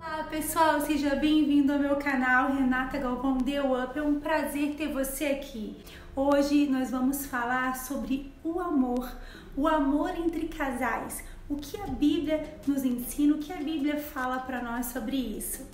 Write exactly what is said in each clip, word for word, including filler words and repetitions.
Olá pessoal, seja bem-vindo ao meu canal Renata Galvão Deu Up. É um prazer ter você aqui. Hoje nós vamos falar sobre o amor, o amor entre casais. O que a Bíblia nos ensina, o que a Bíblia fala para nós sobre isso.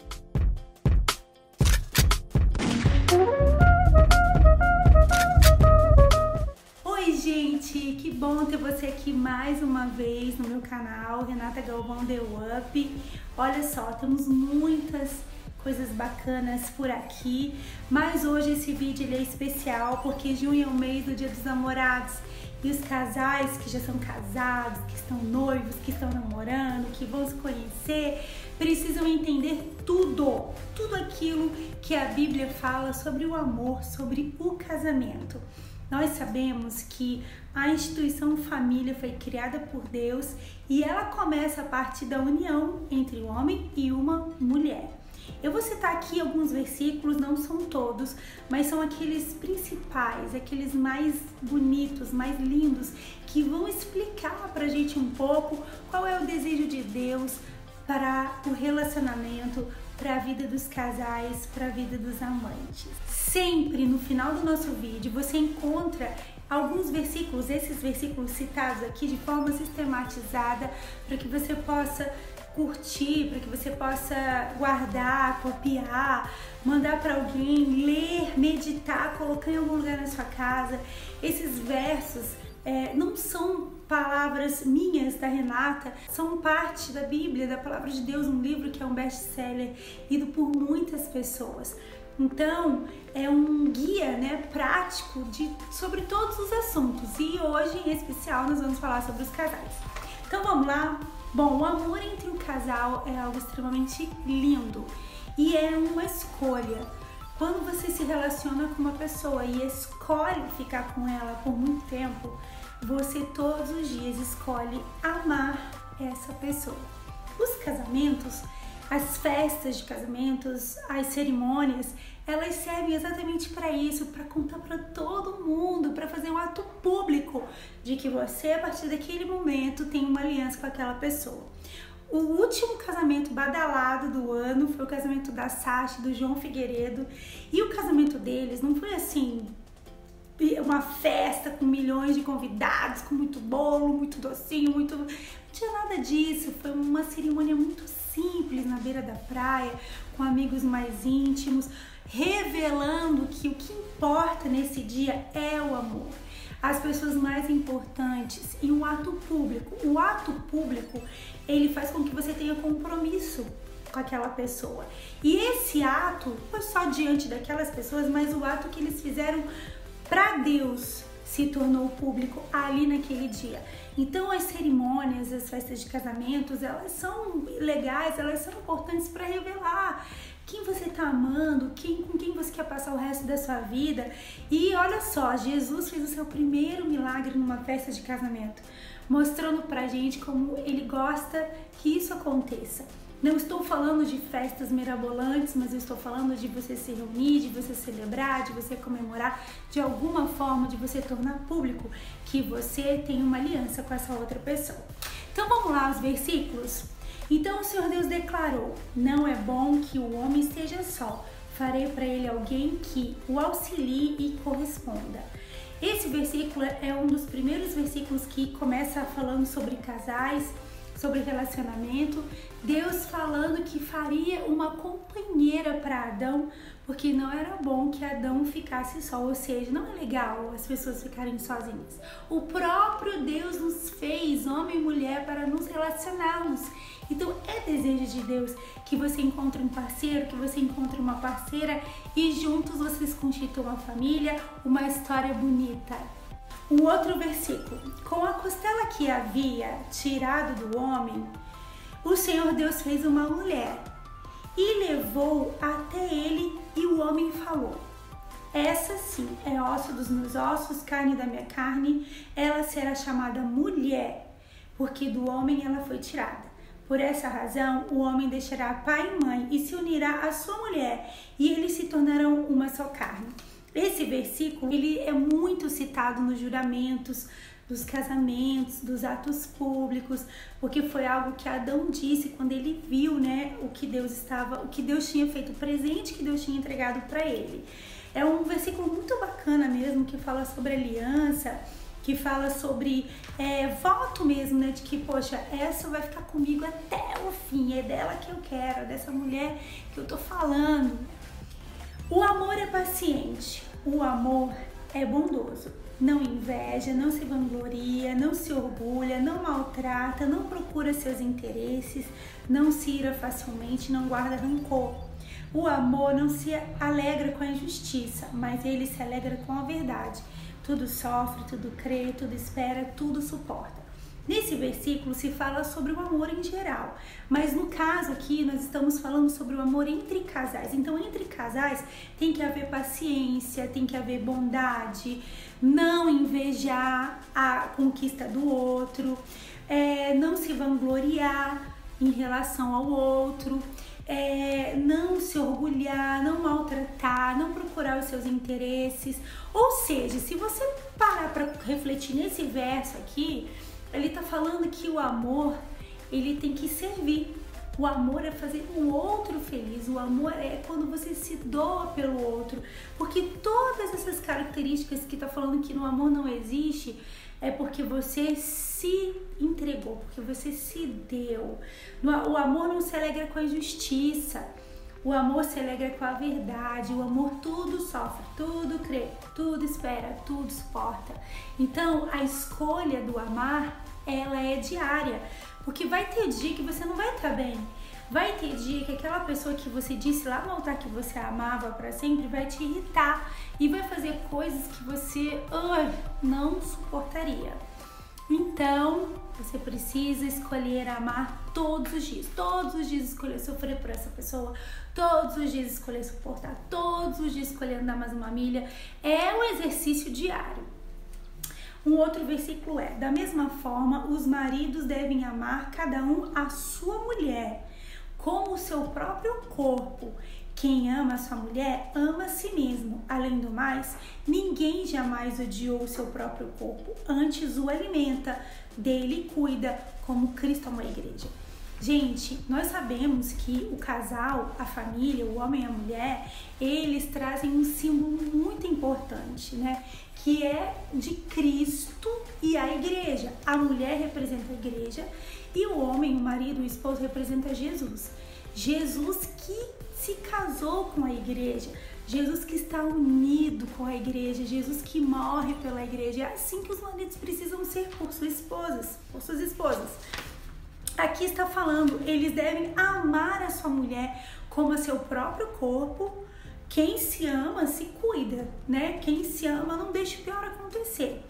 Oi gente, que bom ter você aqui mais uma vez no meu canal Renata Galvão Deu Up. Olha só, temos muitas coisas bacanas por aqui, mas hoje esse vídeo ele é especial porque junho é o mês do Dia dos Namorados e os casais que já são casados, que estão noivos, que estão namorando, que vão se conhecer, precisam entender tudo, tudo aquilo que a Bíblia fala sobre o amor, sobre o casamento. Nós sabemos que a instituição família foi criada por Deus e ela começa a partir da união entre um homem e uma mulher. Eu vou citar aqui alguns versículos, não são todos, mas são aqueles principais, aqueles mais bonitos, mais lindos, que vão explicar pra gente um pouco qual é o desejo de Deus para o relacionamento, para a vida dos casais, para a vida dos amantes. Sempre no final do nosso vídeo você encontra alguns versículos, esses versículos citados aqui de forma sistematizada, para que você possa curtir, para que você possa guardar, copiar, mandar para alguém, ler, meditar, colocar em algum lugar na sua casa. Esses versos é, não são palavras minhas, da Renata, são parte da Bíblia, da Palavra de Deus, um livro que é um best-seller, lido por muitas pessoas. Então, é um guia, né, prático de, sobre todos os assuntos. E hoje, em especial, nós vamos falar sobre os casais. Então, vamos lá? Bom, o amor entre o casal é algo extremamente lindo e é uma escolha. Quando você se relaciona com uma pessoa e escolhe ficar com ela por muito tempo, você todos os dias escolhe amar essa pessoa. Os casamentos, as festas de casamentos, as cerimônias, elas servem exatamente para isso, para contar para todo mundo, para fazer um ato público de que você, a partir daquele momento, tem uma aliança com aquela pessoa. O último casamento badalado do ano foi o casamento da Sasha e do João Figueiredo, e o casamento deles não foi assim uma festa com milhões de convidados, com muito bolo, muito docinho, muito... Não tinha nada disso, foi uma cerimônia muito simples na beira da praia, com amigos mais íntimos, revelando que o que importa nesse dia é o amor. As pessoas mais importantes e um ato público. O ato público, ele faz com que você tenha compromisso com aquela pessoa. E esse ato foi só diante daquelas pessoas, mas o ato que eles fizeram para Deus se tornou público ali naquele dia. Então as cerimônias, as festas de casamentos, elas são legais, elas são importantes para revelar quem você está amando, quem, com quem você quer passar o resto da sua vida. E olha só, Jesus fez o seu primeiro milagre numa festa de casamento, mostrando pra gente como ele gosta que isso aconteça. Não estou falando de festas mirabolantes, mas eu estou falando de você se reunir, de você celebrar, de você comemorar, de alguma forma, de você tornar público que você tem uma aliança com essa outra pessoa. Então vamos lá, os versículos? Então o Senhor Deus declarou: não é bom que o homem esteja só, farei para ele alguém que o auxilie e corresponda. Esse versículo é um dos primeiros versículos que começa falando sobre casais, sobre relacionamento, Deus falando que faria uma companheira para Adão, porque não era bom que Adão ficasse só, ou seja, não é legal as pessoas ficarem sozinhas. O próprio Deus nos fez, homem e mulher, para nos relacionarmos. Então é desejo de Deus que você encontre um parceiro, que você encontre uma parceira e juntos vocês constituam uma família, uma história bonita. Um outro versículo: com a costela que havia tirado do homem, o Senhor Deus fez uma mulher e levou até ele, e o homem falou: essa sim é osso dos meus ossos, carne da minha carne, ela será chamada mulher, porque do homem ela foi tirada. Por essa razão, o homem deixará pai e mãe e se unirá à sua mulher, e eles se tornarão uma só carne. Esse versículo ele é muito citado nos juramentos dos casamentos, dos atos públicos, porque foi algo que Adão disse quando ele viu, né, o que Deus estava, o que Deus tinha feito, o presente que Deus tinha entregado para ele. É um versículo muito bacana mesmo, que fala sobre aliança, que fala sobre é, voto mesmo, né, de que, poxa, essa vai ficar comigo até o fim, é dela que eu quero, é dessa mulher que eu tô falando. O amor é paciente, o amor é bondoso. Não inveja, não se vangloria, não se orgulha, não maltrata, não procura seus interesses, não se ira facilmente, não guarda rancor. O amor não se alegra com a injustiça, mas ele se alegra com a verdade. Tudo sofre, tudo crê, tudo espera, tudo suporta. Nesse versículo se fala sobre o amor em geral, mas no caso aqui nós estamos falando sobre o amor entre casais. Então, entre casais tem que haver paciência, tem que haver bondade, não invejar a conquista do outro, é, não se vangloriar em relação ao outro, é, não se orgulhar, não maltratar, não procurar os seus interesses. Ou seja, se você parar para refletir nesse verso aqui, ele está falando que o amor, ele tem que servir. O amor é fazer o outro feliz. O amor é quando você se doa pelo outro. Porque todas essas características que está falando que no amor não existe, é porque você se entregou, porque você se deu. O amor não se alegra com a injustiça. O amor se alegra com a verdade. O amor tudo sofre, tudo crê, tudo espera, tudo suporta. Então, a escolha do amar, ela é diária. Porque vai ter dia que você não vai estar bem. Vai ter dia que aquela pessoa que você disse lá no altar que você amava para sempre vai te irritar. E vai fazer coisas que você uh, não suportaria. Então, você precisa escolher amar todos os dias. Todos os dias escolher sofrer por essa pessoa. Todos os dias escolher suportar. Todos os dias escolher andar mais uma milha. É um exercício diário. Um outro versículo é: da mesma forma, os maridos devem amar cada um a sua mulher como o seu próprio corpo. Quem ama a sua mulher, ama a si mesmo. Além do mais, ninguém jamais odiou o seu próprio corpo, antes o alimenta, dele cuida, como Cristo amou a igreja. Gente, nós sabemos que o casal, a família, o homem e a mulher, eles trazem um símbolo muito importante, né? Que é de Cristo e a igreja. A mulher representa a igreja e o homem, o marido, o esposo representa Jesus. Jesus que se casou com a igreja, Jesus que está unido com a igreja, Jesus que morre pela igreja. É assim que os maridos precisam ser por suas esposas, por suas esposas. Aqui está falando, eles devem amar a sua mulher como a seu próprio corpo. Quem se ama se cuida, né? Quem se ama não deixa o pior acontecer.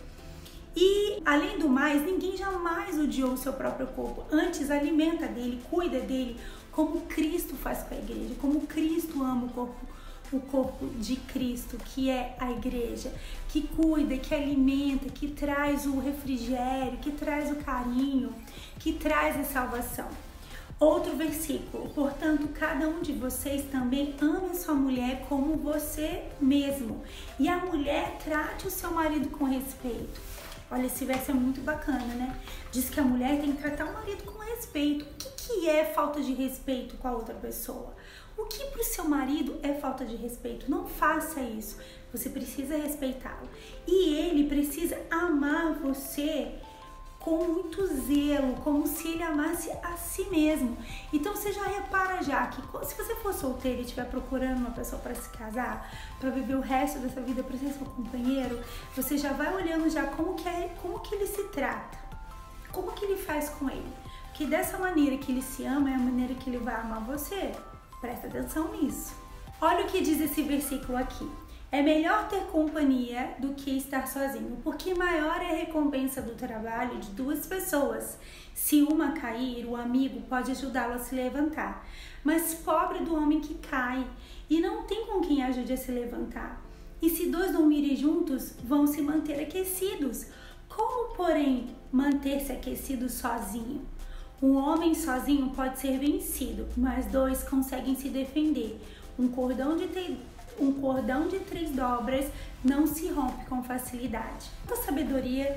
E, além do mais, ninguém jamais odiou o seu próprio corpo. Antes, alimenta dele, cuida dele, como Cristo faz com a igreja, como Cristo ama o corpo, o corpo de Cristo, que é a igreja, que cuida, que alimenta, que traz o refrigério, que traz o carinho, que traz a salvação. Outro versículo: portanto, cada um de vocês também ame a sua mulher como você mesmo, e a mulher trate o seu marido com respeito. Olha, esse verso é muito bacana, né? Diz que a mulher tem que tratar o marido com respeito. O que, que é falta de respeito com a outra pessoa? O que para o seu marido é falta de respeito? Não faça isso. Você precisa respeitá-lo. E ele precisa amar você com muito zelo, como se ele amasse a si mesmo. Então você já repara já que se você for solteiro e estiver procurando uma pessoa para se casar, para viver o resto dessa vida, para ser seu companheiro, você já vai olhando já como que, é, como que ele se trata, como que ele faz com ele. Porque dessa maneira que ele se ama é a maneira que ele vai amar você. Presta atenção nisso. Olha o que diz esse versículo aqui. É melhor ter companhia do que estar sozinho, porque maior é a recompensa do trabalho de duas pessoas. Se uma cair, o amigo pode ajudá-lo a se levantar. Mas pobre do homem que cai e não tem com quem ajude a se levantar. E se dois dormirem juntos, vão se manter aquecidos. Como, porém, manter-se aquecido sozinho? Um homem sozinho pode ser vencido, mas dois conseguem se defender. Um cordão de te... Um cordão de três dobras não se rompe com facilidade. A sabedoria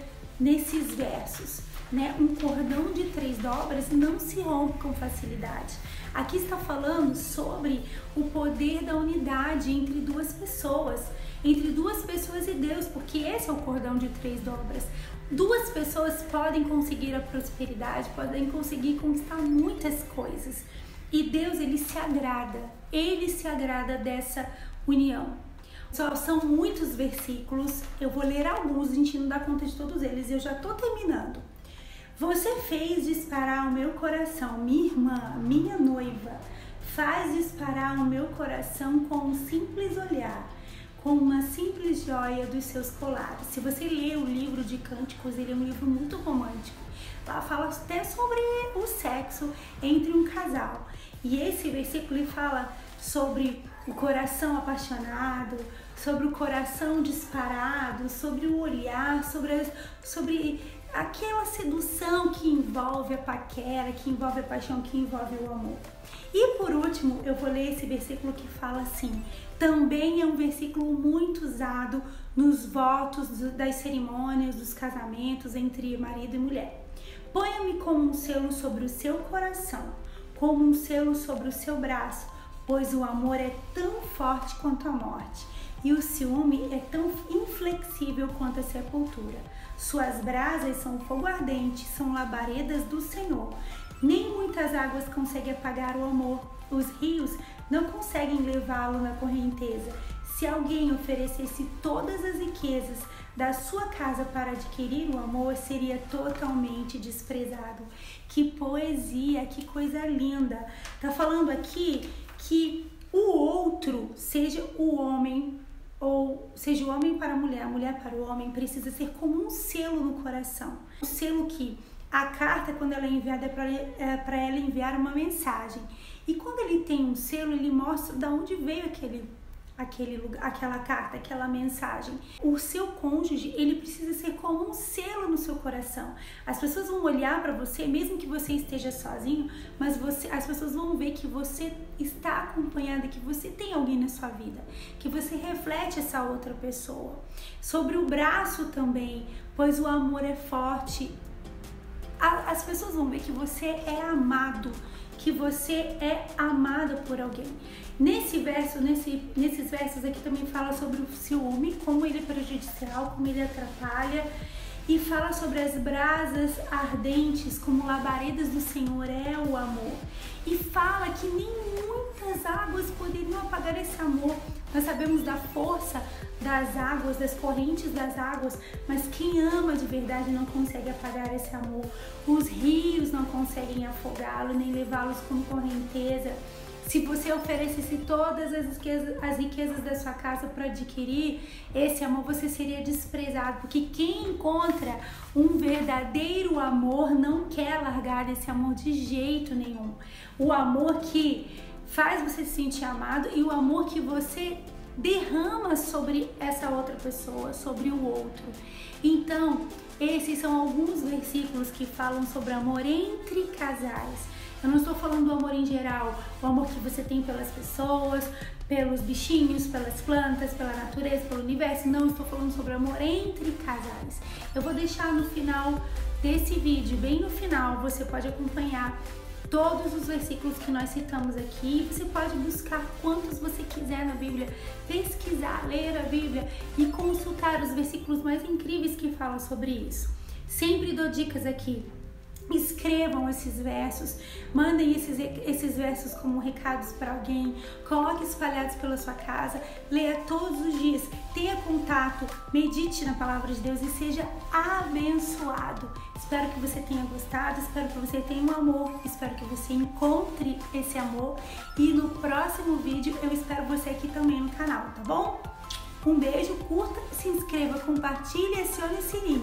nesses versos, né? Um cordão de três dobras não se rompe com facilidade. Aqui está falando sobre o poder da unidade entre duas pessoas, entre duas pessoas e Deus, porque esse é o cordão de três dobras. Duas pessoas podem conseguir a prosperidade, podem conseguir conquistar muitas coisas. E Deus, ele se agrada, ele se agrada dessa união. Só são muitos versículos, eu vou ler alguns, a gente não dá conta de todos eles, eu já estou terminando. Você fez disparar o meu coração, minha irmã, minha noiva, faz disparar o meu coração com um simples olhar, com uma simples joia dos seus colares. Se você ler o livro de Cânticos, ele é um livro muito romântico. Lá fala até sobre o sexo entre um casal. E esse versículo ele fala sobre o coração apaixonado, sobre o coração disparado, sobre o olhar, sobre, sobre aquela sedução que envolve a paquera, que envolve a paixão, que envolve o amor. E por último, eu vou ler esse versículo que fala assim, também é um versículo muito usado nos votos das cerimônias, dos casamentos entre marido e mulher. Ponha-me como um selo sobre o seu coração, como um selo sobre o seu braço, pois o amor é tão forte quanto a morte, e o ciúme é tão inflexível quanto a sepultura. Suas brasas são fogo ardente, são labaredas do Senhor. Nem muitas águas conseguem apagar o amor. Os rios não conseguem levá-lo na correnteza. Se alguém oferecesse todas as riquezas da sua casa para adquirir o amor, seria totalmente desprezado. Que poesia, que coisa linda! Tá falando aqui que o outro, seja o homem ou seja o homem para a mulher, a mulher para o homem, precisa ser como um selo no coração. O selo que a carta, quando ela é enviada, é para ela enviar uma mensagem. E quando ele tem um selo, ele mostra de onde veio aquele, aquele lugar, aquela carta, aquela mensagem. O seu cônjuge, ele precisa ser como um selo no seu coração. As pessoas vão olhar para você, mesmo que você esteja sozinho, mas você, as pessoas vão ver que você está acompanhada, que você tem alguém na sua vida, que você reflete essa outra pessoa. Sobre o braço também, pois o amor é forte. As pessoas vão ver que você é amado, que você é amada por alguém. Nesse verso, nesse, nesses versos aqui também fala sobre o ciúme, como ele é prejudicial, como ele atrapalha, e fala sobre as brasas ardentes, como labaredas do Senhor é o amor. E fala que nem muitas águas poderiam apagar esse amor. Nós sabemos da força das águas, das correntes das águas, mas quem ama de verdade não consegue apagar esse amor. Os rios não conseguem afogá-lo, nem levá-los com correnteza. Se você oferecesse todas as riquezas, as riquezas da sua casa para adquirir esse amor, você seria desprezado, porque quem encontra um verdadeiro amor não quer largar esse amor de jeito nenhum. O amor que faz você se sentir amado e o amor que você derrama sobre essa outra pessoa, sobre o outro. Então, esses são alguns versículos que falam sobre amor entre casais. Eu não estou falando do amor em geral, o amor que você tem pelas pessoas, pelos bichinhos, pelas plantas, pela natureza, pelo universo. Não, estou falando sobre amor entre casais. Eu vou deixar no final desse vídeo, bem no final, você pode acompanhar todos os versículos que nós citamos aqui. Você pode buscar quantos você quiser na Bíblia, pesquisar, ler a Bíblia e consultar os versículos mais incríveis que falam sobre isso. Sempre dou dicas aqui. Escrevam esses versos, mandem esses, esses versos como recados para alguém, coloque espalhados pela sua casa, leia todos os dias, tenha contato, medite na palavra de Deus e seja abençoado. Espero que você tenha gostado, espero que você tenha um amor, espero que você encontre esse amor e no próximo vídeo eu espero você aqui também no canal, tá bom? Um beijo, curta, se inscreva, compartilhe e acione o sininho.